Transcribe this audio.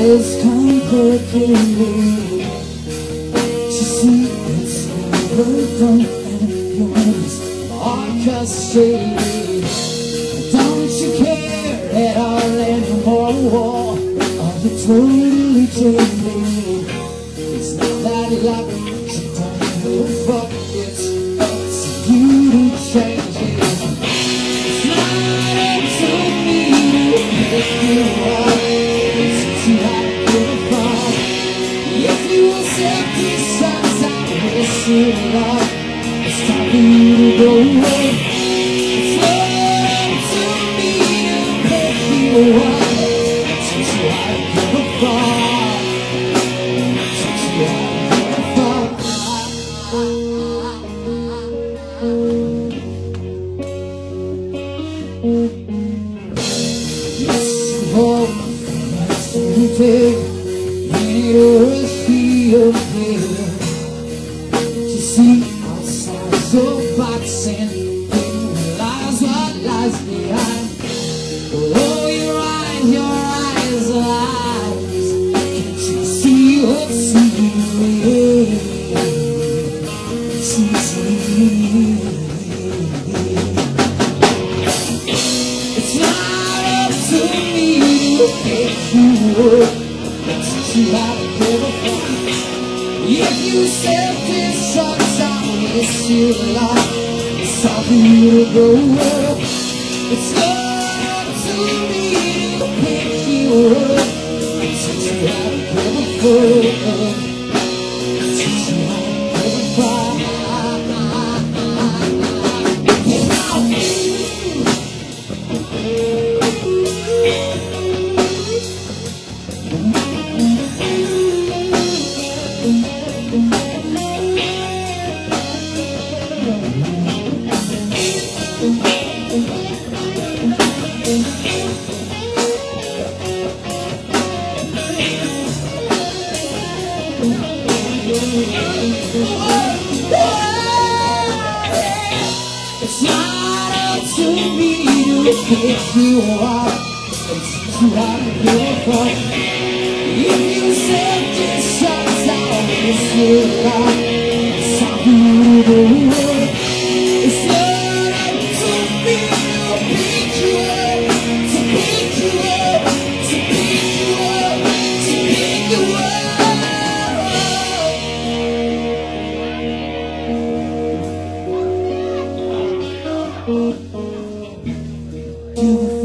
is complicated. You see, it's never done, and your is orchestrated. Don't you care at all anymore? Are you totally jaded? It's not that like you don't give a fuck. It's up to you to change it. It's not up to me to make you right. It's too hard to give a fuck. If you accept these signs, I wish you luck. It's time for you to go away. It's not up to me to make you right. It's too hard to give a fuck. It's too hard to give a fuck. Yes, you hold me, yes, you take. Need a feel here. You see outside your box and you realize what lies behind. Oh, your eyes, can't you see what's in you? It's not up to me to pick you up. It's too hard to give a fuck. If you said this sucks, I wish you luck. It's time for you to go up. It's not up to me to pick you up. It's too hard to give a fuck. It's too hard to give a fuck. It's not up to me to pick you up. It's too hard to give a fuck. If you said this sucks, I wish you luck. It's time for you to go away. It's not up to me to pick you up, to pick you up, to pick you up, to pick you up. You